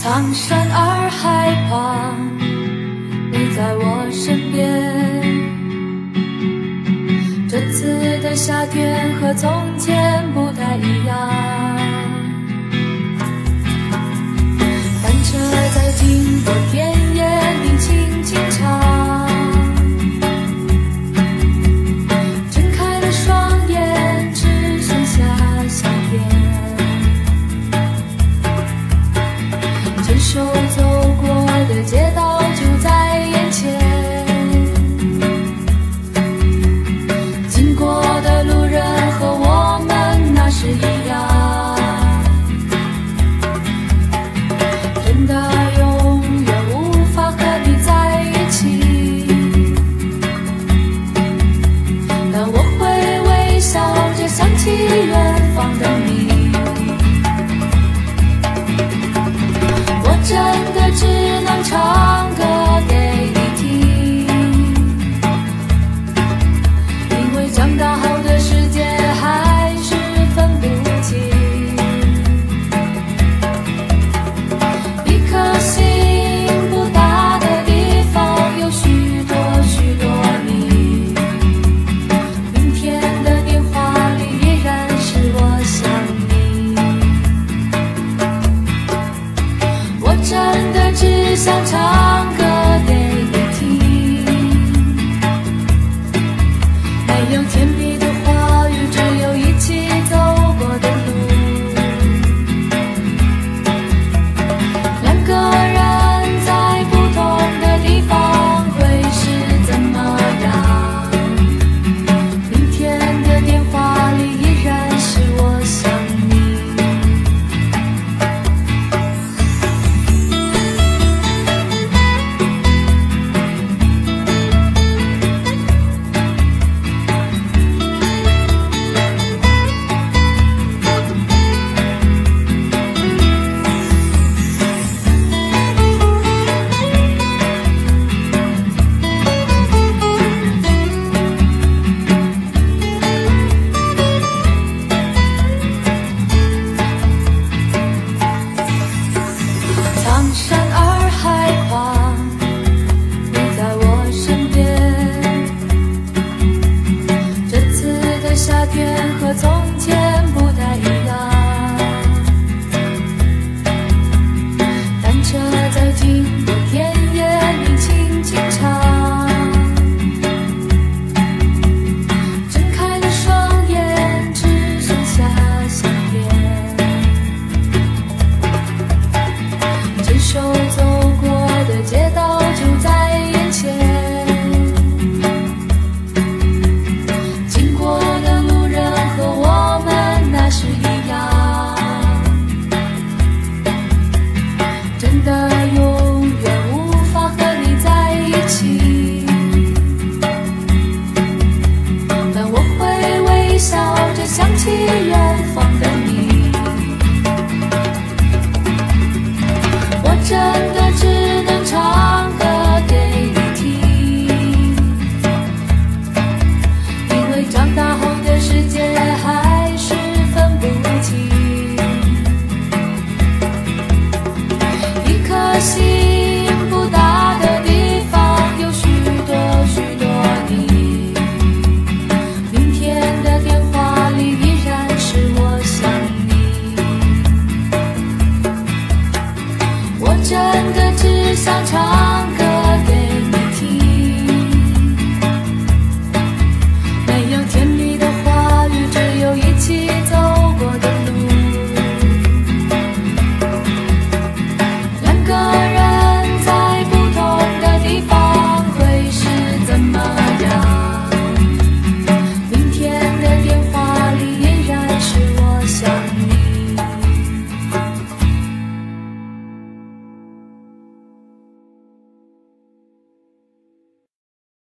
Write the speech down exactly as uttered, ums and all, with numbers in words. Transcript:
苍山洱海旁，你在我身边。这次的夏天和从前不太一样，单车在经过田野里轻轻唱，睁开了双眼，只剩下夏天。牵手走过的街道就在眼前，经过的路人和我们那时一样，真的永远无法和你在一起，但我会微笑着想起远方的你。我真的只能唱歌给你听，因为长大后的世界还是分不清。一颗心不大的地方有许多许多你，明天的电话里依然是我想你。我真的只想唱歌给你听，没有甜蜜的话语，只有一起走过的路。两个人在不同的地方会是怎么样？明天的电话里依然是我想你。苍山